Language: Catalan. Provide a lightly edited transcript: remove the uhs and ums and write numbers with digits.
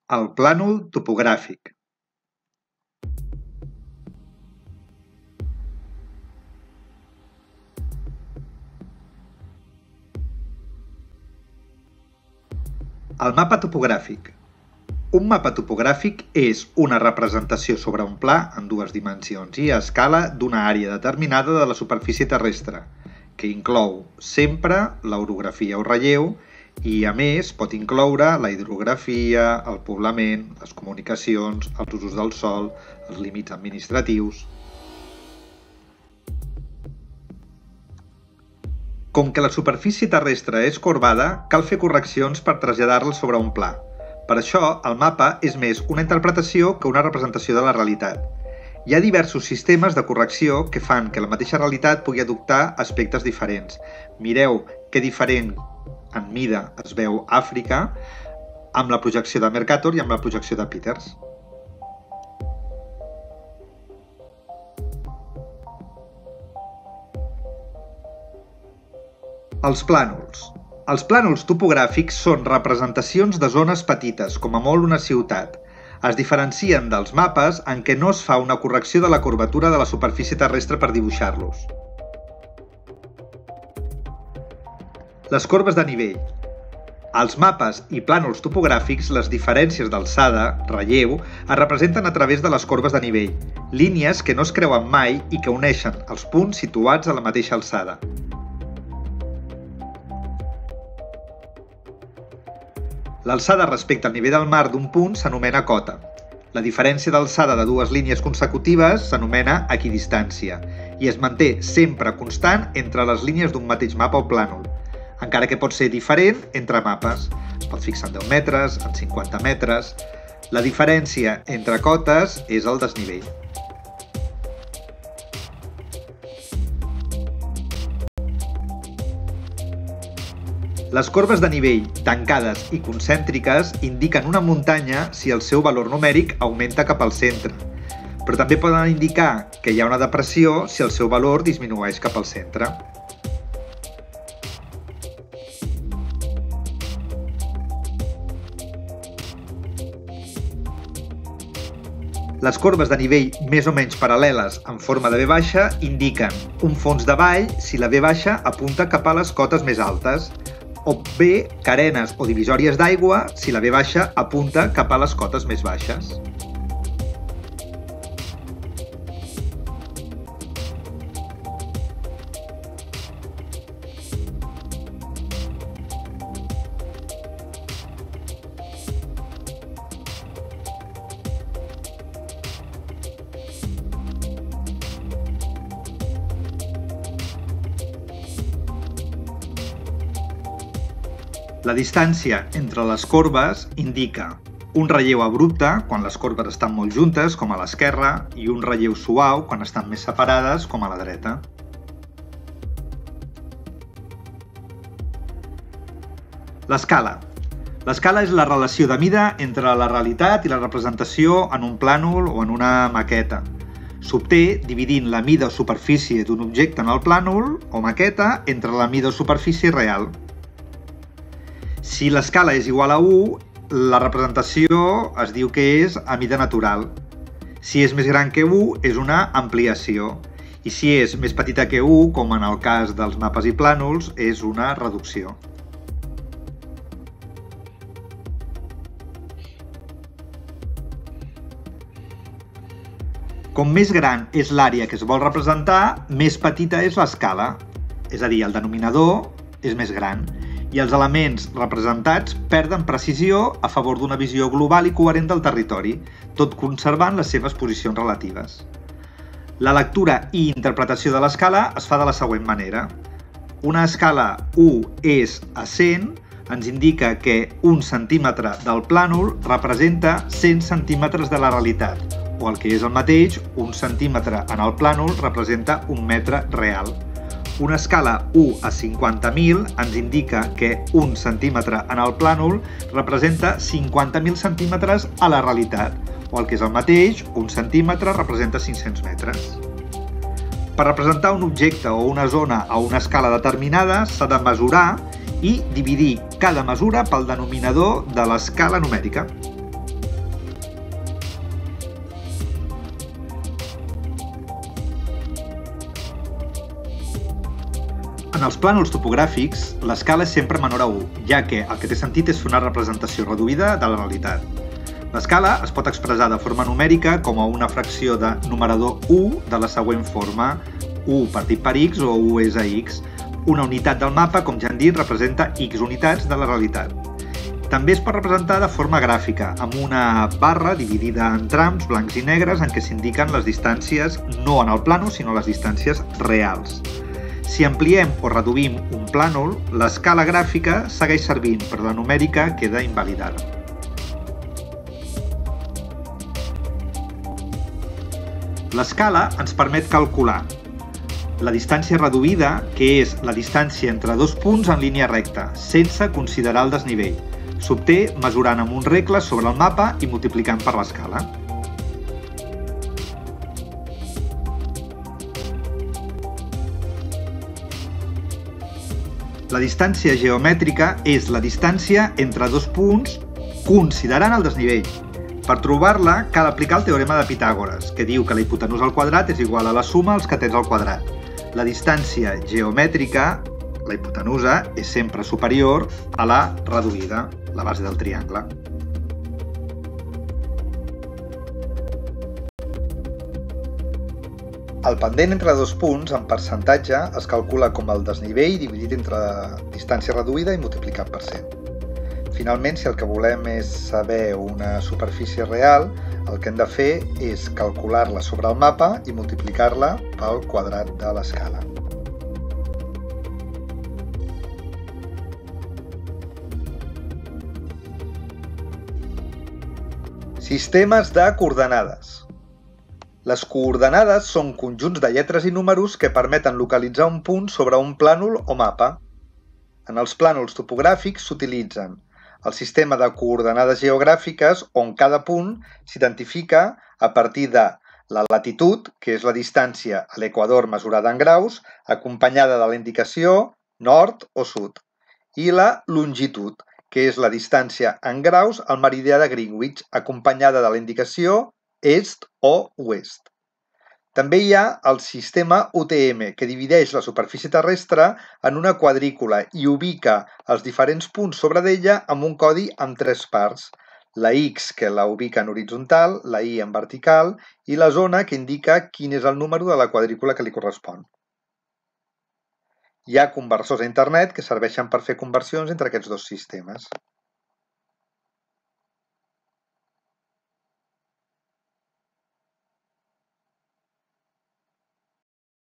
El plànol topogràfic. El mapa topogràfic. Un mapa topogràfic és una representació sobre un pla en dues dimensions i a escala d'una àrea determinada de la superfície terrestre, que inclou sempre l'orografia o relleu i, a més, pot incloure la hidrografia, el poblament, les comunicacions, els usos del sòl, els límits administratius. Com que la superfície terrestre és corbada, cal fer correccions per traslladar-la sobre un pla. Per això, el mapa és més una interpretació que una representació de la realitat. Hi ha diversos sistemes de correcció que fan que la mateixa realitat pugui adoptar aspectes diferents. Mireu que diferent en mida es veu Àfrica amb la projecció de Mercator i amb la projecció de Peters. Els plànols. Els plànols topogràfics són representacions de zones petites, com a molt una ciutat. Es diferencien dels mapes en què no es fa una correcció de la curvatura de la superfície terrestre per dibuixar-los. Les corbes de nivell. Als mapes i plànols topogràfics, les diferències d'alçada, relleu, es representen a través de les corbes de nivell, línies que no es creuen mai i que uneixen els punts situats a la mateixa alçada. L'alçada respecte al nivell del mar d'un punt s'anomena cota. La diferència d'alçada de dues línies consecutives s'anomena equidistància i es manté sempre constant entre les línies d'un mateix mapa o plànol, encara que pot ser diferent entre mapes. Es pot fixar en 10 metres, en 50 metres. La diferència entre cotes és el desnivell. Les corbes de nivell, tancades i concèntriques, indiquen una muntanya si el seu valor numèric augmenta cap al centre, però també poden indicar que hi ha una depressió si el seu valor disminueix cap al centre. Les corbes de nivell més o menys paral·leles en forma de V baixa indiquen un fons de vall si la V baixa apunta cap a les cotes més altes, o bé carenes o divisòries d'aigua si la V baixa apunta cap a les cotes més baixes. La distància entre les corbes indica un relleu abrupte quan les corbes estan molt juntes, com a l'esquerra, i un relleu suau quan estan més separades, com a la dreta. L'escala. L'escala és la relació de mida entre la realitat i la representació en un plànol o en una maqueta. S'obté dividint la mida o superfície d'un objecte en el plànol o maqueta entre la mida o superfície real. Si l'escala és igual a 1, la representació es diu que és a mida natural. Si és més gran que 1, és una ampliació. I si és més petita que 1, com en el cas dels mapes i plànols, és una reducció. Com més gran és l'àrea que es vol representar, més petita és l'escala. És a dir, el denominador és més gran. I els elements representats perden precisió a favor d'una visió global i coherent del territori, tot conservant les seves posicions relatives. La lectura i interpretació de l'escala es fa de la següent manera. Una escala 1 és a 100 ens indica que 1 centímetre del plànol representa 100 centímetres de la realitat, o el que és el mateix, 1 centímetre en el plànol representa 1 metre real. Una escala 1 a 50.000 ens indica que 1 centímetre en el plànol representa 50.000 centímetres a la realitat, o el que és el mateix, 1 centímetre representa 500 metres. Per representar un objecte o una zona a una escala determinada s'ha de mesurar i dividir cada mesura pel denominador de l'escala numèrica. En els plànols topogràfics, l'escala és sempre menor a 1, ja que el que té sentit és fer una representació reduïda de la realitat. L'escala es pot expressar de forma numèrica com a una fracció de numerador 1 de la següent forma: 1 partit per x o 1 és a x. Una unitat del mapa, com ja hem dit, representa x unitats de la realitat. També es pot representar de forma gràfica, amb una barra dividida en trams blancs i negres en què s'indiquen les distàncies no en el plànol, sinó les distàncies reals. Si ampliem o reduïm un plànol, l'escala gràfica segueix servint, però la numèrica queda invalidada. L'escala ens permet calcular la distància reduïda, que és la distància entre dos punts en línia recta, sense considerar el desnivell. S'obté mesurant amb un regle sobre el mapa i multiplicant per l'escala. La distància geomètrica és la distància entre dos punts considerant el desnivell. Per trobar-la, cal aplicar el teorema de Pitàgores, que diu que la hipotenusa al quadrat és igual a la suma als catets al quadrat. La distància geomètrica, la hipotenusa, és sempre superior a la reduïda, la base del triangle. El pendent entre dos punts, en percentatge, es calcula com el desnivell dividit entre distància reduïda i multiplicat per 100. Finalment, si el que volem és saber una superfície real, el que hem de fer és calcular-la sobre el mapa i multiplicar-la pel quadrat de l'escala. Sistemes de coordenades. Les coordenades són conjunts de lletres i números que permeten localitzar un punt sobre un plànol o mapa. En els plànols topogràfics s'utilitzen el sistema de coordenades geogràfiques, on cada punt s'identifica a partir de la latitud, que és la distància a l'equador mesurada en graus, acompanyada de la indicació nord o sud, i la longitud, que és la distància en graus al meridià de Greenwich, acompanyada de la indicació est o oest. També hi ha el sistema UTM, que divideix la superfície terrestre en una quadrícula i ubica els diferents punts sobre d'ella amb un codi en 3 parts. La X, que la ubica en horitzontal, la Y en vertical i la zona, que indica quin és el número de la quadrícula que li correspon. Hi ha conversors a internet que serveixen per fer conversions entre aquests dos sistemes.